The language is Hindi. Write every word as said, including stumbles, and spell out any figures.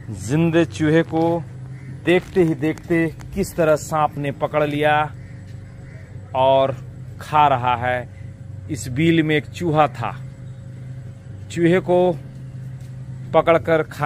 जिंदे चूहे को देखते ही देखते किस तरह सांप ने पकड़ लिया और खा रहा है। इस बिल में एक चूहा था, चूहे को पकड़कर खा